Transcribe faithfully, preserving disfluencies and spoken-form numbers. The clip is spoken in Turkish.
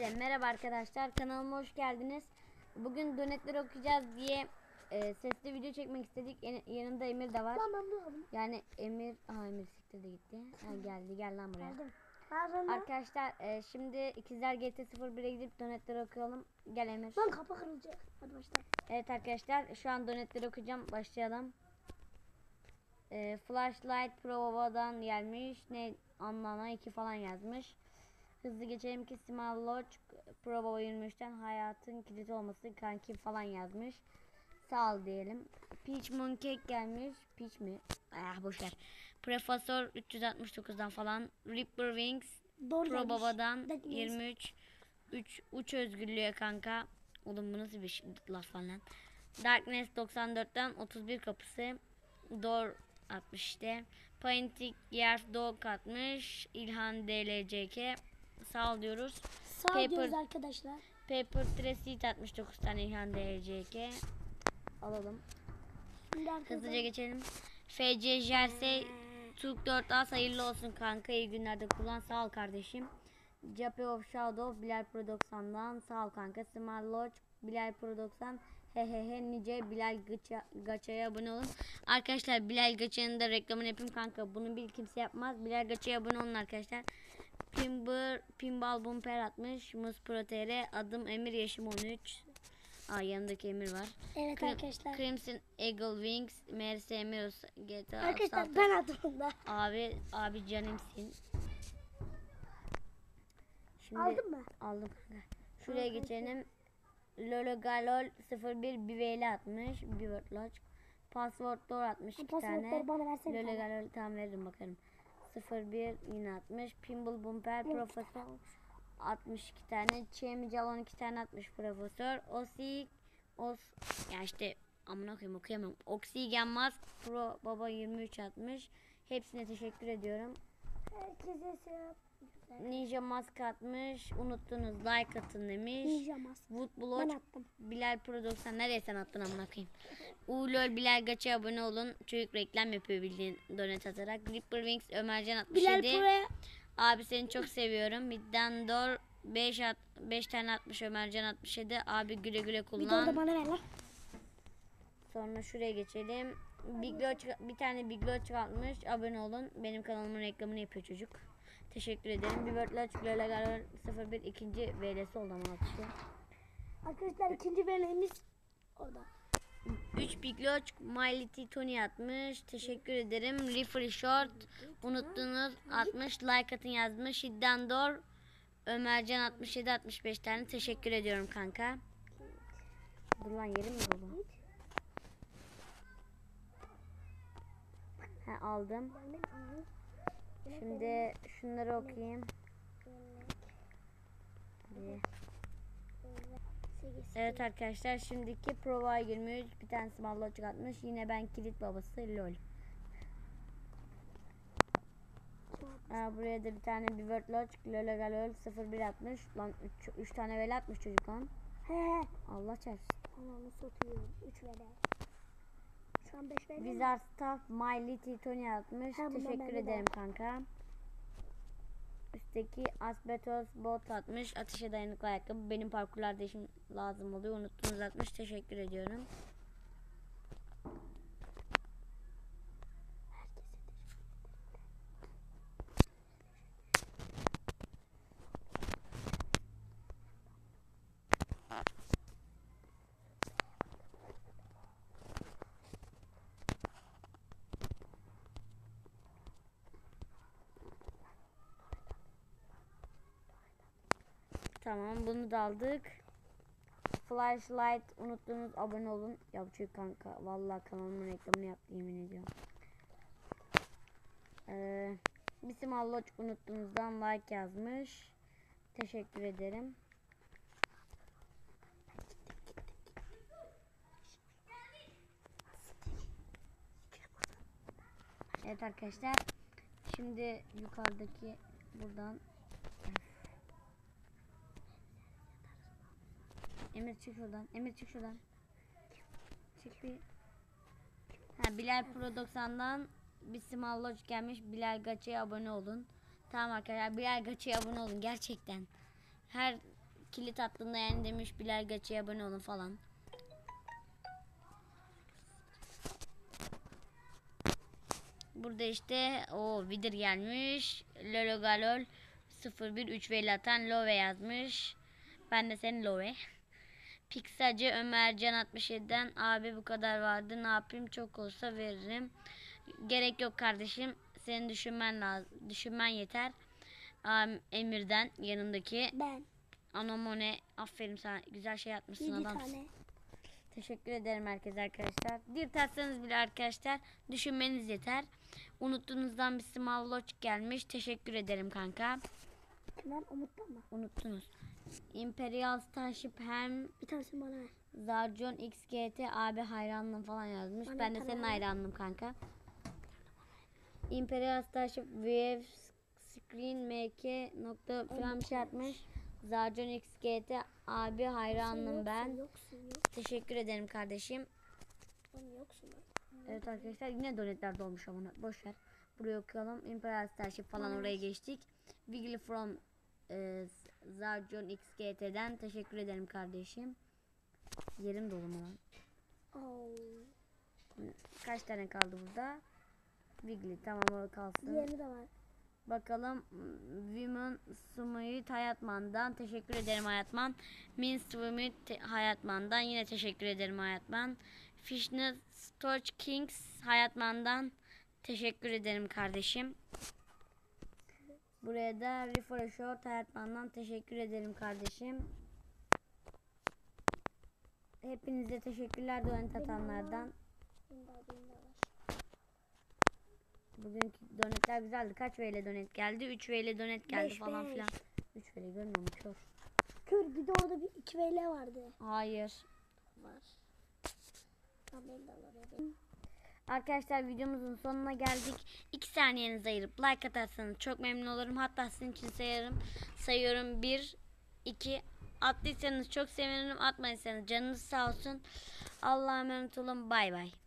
Hepinize merhaba arkadaşlar, kanalıma hoş geldiniz. Bugün donetleri okuyacağız diye e, sesli video çekmek istedik. En, yanında Emir de var. Tamam, yani Emir, aha Emir siktir de gitti. Ha, geldi gel lan buraya. Geldim. Arkadaşlar e, şimdi ikizler G T sıfır bire gidip donetleri okuyalım. Gel Emir. Lan kapı kırılacak. Hadi başla. Evet arkadaşlar, şu an donetleri okuyacağım. Başlayalım. E, Flashlight Pro Baba'dan gelmiş. Ne anlana iki falan yazmış. Hızlı geçelim ki Small Lodge Pro Baba yirmi üçten hayatın kilidi olması kanki falan yazmış. Sağ ol diyelim. Peach Mooncake gelmiş. Peach mi? Ah boşver. Profesör üç yüz altmış dokuzdan falan. Ripper Wings Doğru Pro gelmiş. Baba'dan That means- yirmi üç. üç uç özgürlüğe kanka. Oğlum bu nasıl bir şey, laf lan. Darkness doksan dörtten otuz bir kapısı. Door atmış işte. Painting Yerf Dog atmış. İlhan D L C K. Sağ ol diyoruz. Sağ Paper- diyoruz arkadaşlar. Paper Trace altmış dokuz tane İlhan D L C K. Alalım. Şimdi arkadaşlar. Hızlıca geçelim. F C Jersey Türk dört A hayırlı olsun kanka. İyi günlerde kullan. Sağ ol kardeşim. Jape of Shadow Bilal Pro doksandan sağ ol kanka. Small Lodge Bilal Pro doksan hehehe nice Bilal Gaça, Gaça'ya abone olun. Arkadaşlar Bilal Gaça'nın da reklamını yapayım kanka. Bunu bil kimse yapmaz. Bilal Gaça'ya abone olun arkadaşlar. Pimber, Pinball Bumper atmış. Muz Pro T R. Adım Emir, yaşım on üç. Aa yanındaki Emir var. Evet Crim, arkadaşlar. Crimson Eagle Wings. Meğerse Emir olsa G T A Arkadaşlar ben adım da. Abi abi canımsın. Şimdi Aldın mı? aldım kanka. Şuraya Tamam, geçelim. Lolo Galol sıfır bir Biveli atmış. Bivert Lodge. Password Door atmış iki tane. Pasaportları bana versene. Lolo Galol tam veririm bakarım. sıfır bir yine atmış. Pinball Bumper Profesör altmış iki tane. Çemical on iki tane atmış Profesör. Osik Os ya işte amına koyayım okuyamam. Oxygen Mask Pro Baba yirmi üç atmış. Hepsine teşekkür ediyorum. Herkese selam. Ninja Mask atmış. Unuttunuz like atın demiş. Ninja Mask. Wood Ben Block attım. Bilal Pro doksan nereye sen attın amına koyayım. Uğurlol Bilal Gaç'a abone olun. Çocuk reklam yapıyor bildiğin donet atarak. Ripper Wings Ömercan altmış yedi. Bilal Pro'ya. Abi seni çok seviyorum. Midden Dor beş at beş tane atmış Ömercan altmış yedi. Abi güle güle Bir de kullan. orada bana ver lan. Sonra şuraya geçelim. Big Lodge, bir tane Big Lodge çıkartmış. Abone olun. Benim kanalımın reklamını yapıyor çocuk. Teşekkür ederim. Bir Bird Lodge Lola Galor sıfır bir ikinci V L'si oldu ama atışı. Arkadaşlar ikinci bölümümüz orada. üç Big Lodge My Little Tony atmış. Teşekkür ederim. Referee Short unuttunuz atmış. Like atın yazmış. Hidden Door Ömercan altmış yedi altmış beş tane. Teşekkür ediyorum kanka. Dur lan yerim mi baba? He aldım. Şimdi şunları okuyayım. Bir. Evet arkadaşlar şimdiki prova yirmi üç bir tane small lodge atmış. Yine ben kilit babası lol. Aa, buraya da bir tane bir word lodge lola galol sıfır bir atmış. Lan üç tane vel atmış çocuk lan. He he. Allah çarpsın. Ananı satıyorum. üç vere. Şu an beş vere. Wizard Staff My Little Tony atmış. Ha, bundan teşekkür bende ederim de. kanka. Üstteki Asbetos bot atmış. Ateşe dayanıklı ayakkabı. Benim parkurlarda işim lazım oluyor. Unuttunuz atmış. Teşekkür ediyorum. Tamam bunu da aldık. Flashlight unuttunuz abone olun. Ya bu çocuk kanka vallahi kanalımın reklamını yaptı yemin ediyorum. Ee, bizim Allah unuttuğunuzdan like yazmış. Teşekkür ederim. Evet arkadaşlar. Şimdi yukarıdaki buradan Emir çık şuradan. Emir çık şuradan. Çık bir. Ha, Bilal Pro doksandan bir small lodge gelmiş. Bilal Gaça'ya abone olun. Tamam arkadaşlar. Bilal Gaça'ya abone olun. Gerçekten. Her kilit attığında yani demiş Bilal Gaç'a abone olun falan. Burada işte o vidir gelmiş. Lolo Galol sıfır bir üç veli atan Love yazmış. Ben de senin Love. Piksacı Ömercan altmış yediden abi bu kadar vardı ne yapayım çok olsa veririm. Gerek yok kardeşim. Senin düşünmen lazım. Düşünmen yeter. Um, Emir'den yanındaki. Ben. Anomone aferin sana. Güzel şey yapmışsın yedi adam. tane. Teşekkür ederim herkese arkadaşlar. Bir tatsanız bile arkadaşlar düşünmeniz yeter. Unuttuğunuzdan bir small loç gelmiş. Teşekkür ederim kanka. Tamam unuttun mu? Unuttunuz. Imperial Starship hem Bir tanesini bana ver. Zarjon X G T abi hayranlığım falan yazmış. Bana Ben de bir senin tane ver. hayranlığım kanka. Imperial Starship Wave Screen M K nokta falan bir şey atmış. Zarjon X G T abi hayranım Yoksun, ben. Yoksun yok. Teşekkür ederim kardeşim. Oğlum yoksun lan. Evet arkadaşlar yine donetler dolmuş ama boş ver. Buraya okuyalım. Imperial Starship falan oraya geçtik. Wiggly from e, Zarjon X G T'den teşekkür ederim kardeşim. Yerim dolu mu lan? Oh. Kaç tane kaldı burada? Wiggly tamam o kalsın. Diğeri de var. Bakalım Women Sumit Hayatman'dan teşekkür ederim Hayatman. Min Sumit Hayatman'dan yine teşekkür ederim Hayatman. Fishnet Storch Kings Hayatman'dan teşekkür ederim kardeşim. Buraya da Refer Short Hayatman'dan teşekkür ederim kardeşim. Hepinize teşekkürler donet atanlardan. Bunda bunda var. Bugünkü donetler güzeldi. Kaç V L donet geldi? üç V L donet geldi Beş, falan beş. filan. üç V L görmüyorum kör. Kör bir de orada bir iki V L vardı. Hayır. Var. Tamam ben de alayım. Arkadaşlar videomuzun sonuna geldik. iki saniyenizi ayırıp like atarsanız çok memnun olurum. Hatta sizin için sayarım. Sayıyorum bir, iki. Attıysanız çok sevinirim. Atmadıysanız canınız sağ olsun. Allah'a emanet olun. Bay bay.